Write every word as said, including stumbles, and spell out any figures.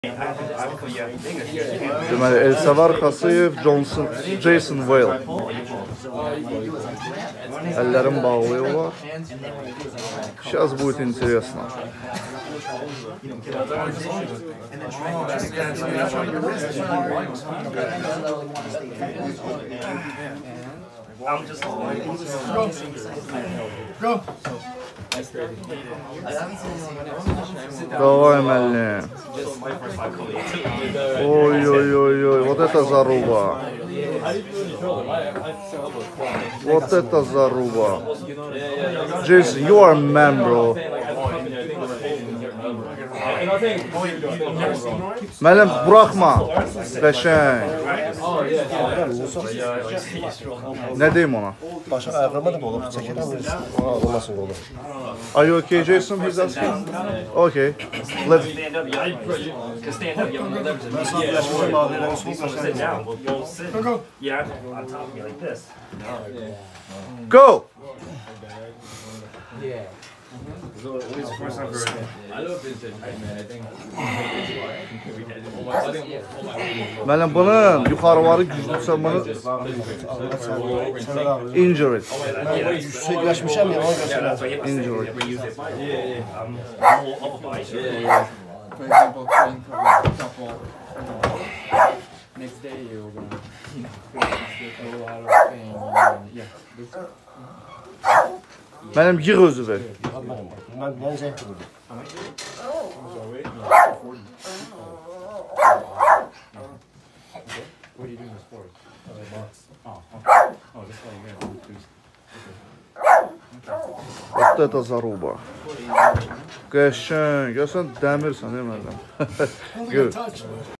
Deməli, Elsavar Xasiyev, Johnson, Jason Whale. Əllərim bağlıyorlar. Сейчас будет интересно. I'm just go. Go. Давай, Мэлли. Ой-ой-ой-ой, вот это заруба. Вот это заруба. Jason, you are a man, bro. Müəllim, buraxma. Qəşəng. Nə deyim ona? Başa ayaqlama da olub, çəkirəm, ona olmasın olur. Are you okay, Jason? He's asking. Okay. Let's Stand up, yeah. Because stand up, you have your legs in the yeah. So sit down. We'll both sit. Yeah, on top of me like this. go. Yeah. So it was the first time for. I love vintage, man. I think. Müəllim, bunun yuxarıları güclüsə bunu injured. Yüksekləşmişəm ya, ona Yeah, that's why göstərəm. you have to Injury. never use it. Yeah, yeah. Um, whole upper body. For example, train for a couple. Next day you're gonna, you know, go out of pain. And, yeah. Mənim yığ özü ver. Mən mən zəng vurdum. What are you doing this for? Oh, box. Oh, okay. Oh, just like you guys. Вот это заруба. Qəşəng. Ya sən dəmirsən, ey müəllim.